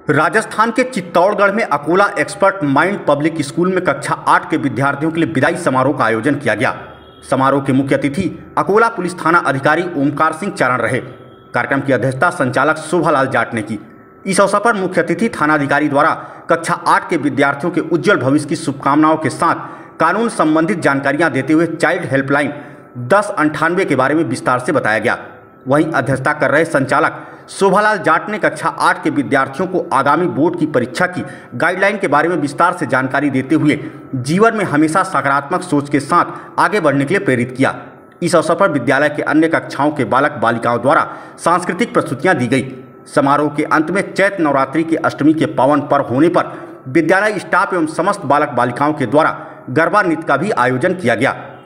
राजस्थान के चित्तौड़गढ़ में Akola expert mind public school में कक्षा 8 के विद्यार्थियों के लिए विदाई समारोह का आयोजन किया गया। समारोह के मुख्य अतिथि अकोला पुलिस थाना अधिकारी ओमकार सिंह चारण रहे। कार्यक्रम की अध्यक्षता संचालक शोभालाल जाट ने की। इस अवसर पर मुख्य अतिथि थानाधिकारी द्वारा कक्षा 8 के विद्यार्थियों के उज्जवल भविष्य की शुभकामनाओं के साथ कानून संबंधित जानकारियां देते हुए चाइल्ड हेल्पलाइन 1098 के बारे में विस्तार से बताया गया। वहीं अध्यक्षता कर रहे संचालक शोभालाल जाट ने कक्षा 8 के विद्यार्थियों को आगामी बोर्ड की परीक्षा की गाइडलाइन के बारे में विस्तार से जानकारी देते हुए जीवन में हमेशा सकारात्मक सोच के साथ आगे बढ़ने के लिए प्रेरित किया। इस अवसर पर विद्यालय के अन्य कक्षाओं के बालक बालिकाओं द्वारा सांस्कृतिक प्रस्तुतियां दी गई। समारोह के अंत में चैत्र नवरात्रि के अष्टमी के पावन पर्व होने पर विद्यालय स्टाफ एवं समस्त बालक बालिकाओं के द्वारा गरबा नृत्य का भी आयोजन किया गया।